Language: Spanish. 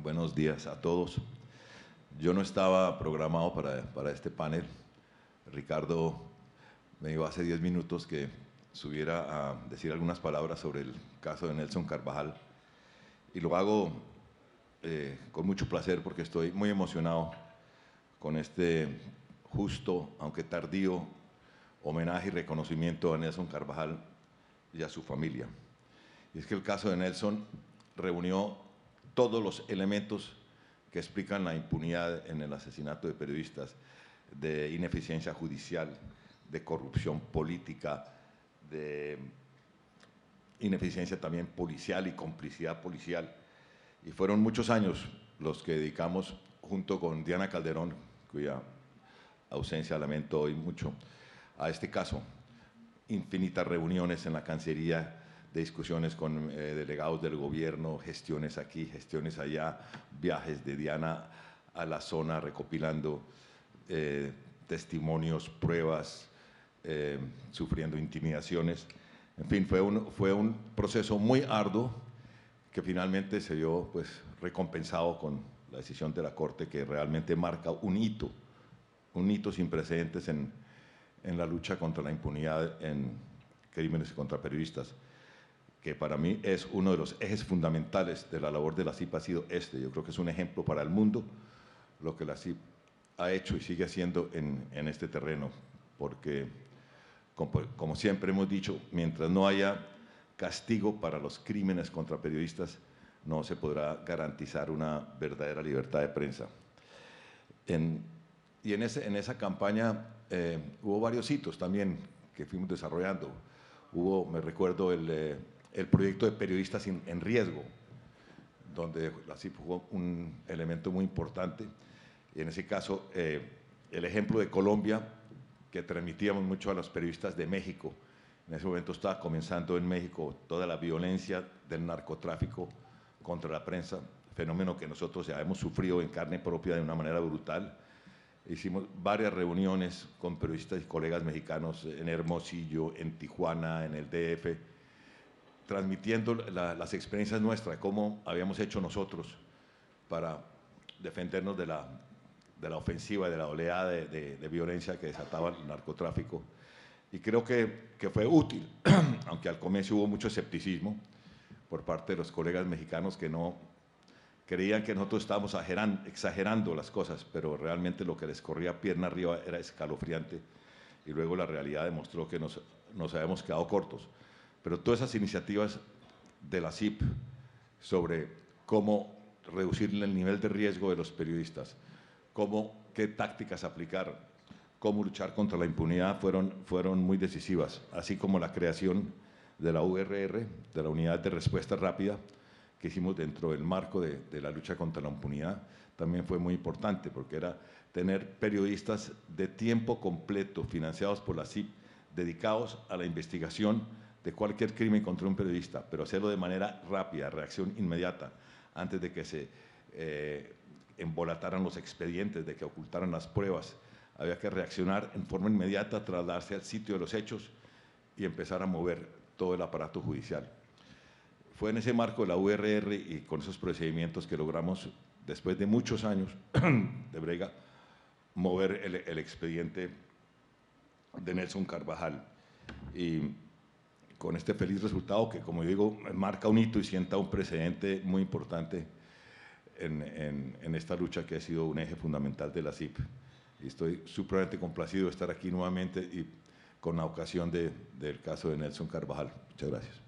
Buenos días a todos. Yo no estaba programado para este panel. Ricardo me dijo hace 10 minutos que subiera a decir algunas palabras sobre el caso de Nelson Carvajal, y lo hago con mucho placer porque estoy muy emocionado con este justo, aunque tardío, homenaje y reconocimiento a Nelson Carvajal y a su familia. Y es que el caso de Nelson reunió todos los elementos que explican la impunidad en el asesinato de periodistas, de ineficiencia judicial, de corrupción política, de ineficiencia también policial y complicidad policial. Y fueron muchos años los que dedicamos, junto con Diana Calderón, cuya ausencia lamento hoy mucho, a este caso. Infinitas reuniones en la Cancillería, de discusiones con delegados del gobierno, gestiones aquí, gestiones allá, viajes de Diana a la zona recopilando testimonios, pruebas, sufriendo intimidaciones. En fin, fue un proceso muy arduo que finalmente se vio pues, recompensado con la decisión de la Corte, que realmente marca un hito sin precedentes en la lucha contra la impunidad en crímenes contra periodistas, que para mí es uno de los ejes fundamentales de la labor de la CIP. Ha sido este. Yo creo que es un ejemplo para el mundo lo que la CIP ha hecho y sigue haciendo en este terreno, porque como siempre hemos dicho, mientras no haya castigo para los crímenes contra periodistas, no se podrá garantizar una verdadera libertad de prensa. Y en esa campaña hubo varios hitos también que fuimos desarrollando. Me recuerdo, el proyecto de Periodistas en Riesgo, donde la CIP jugó un elemento muy importante. Y en ese caso, el ejemplo de Colombia, que transmitíamos mucho a los periodistas de México. En ese momento estaba comenzando en México toda la violencia del narcotráfico contra la prensa, fenómeno que nosotros ya hemos sufrido en carne propia de una manera brutal. Hicimos varias reuniones con periodistas y colegas mexicanos en Hermosillo, en Tijuana, en el DF, transmitiendo las experiencias nuestras, cómo habíamos hecho nosotros para defendernos de la ofensiva, de la oleada de violencia que desataba el narcotráfico. Y creo que fue útil, aunque al comienzo hubo mucho escepticismo por parte de los colegas mexicanos que no creían que nosotros estábamos exagerando las cosas, pero realmente lo que les corría pierna arriba era escalofriante, y luego la realidad demostró que nos habíamos quedado cortos. Pero todas esas iniciativas de la CIP sobre cómo reducir el nivel de riesgo de los periodistas, qué tácticas aplicar, cómo luchar contra la impunidad fueron muy decisivas, así como la creación de la URR, de la Unidad de Respuesta Rápida, que hicimos dentro del marco de la lucha contra la impunidad. También fue muy importante, porque era tener periodistas de tiempo completo, financiados por la CIP, dedicados a la investigación de cualquier crimen contra un periodista, pero hacerlo de manera rápida, reacción inmediata, antes de que se embolataran los expedientes, de que ocultaran las pruebas. Había que reaccionar en forma inmediata, trasladarse al sitio de los hechos y empezar a mover todo el aparato judicial. Fue en ese marco de la URR y con esos procedimientos que logramos, después de muchos años de brega, mover el expediente de Nelson Carvajal. Y con este feliz resultado que, como digo, marca un hito y sienta un precedente muy importante en esta lucha que ha sido un eje fundamental de la CIP. Y estoy supremamente complacido de estar aquí nuevamente y con la ocasión del caso de Nelson Carvajal. Muchas gracias.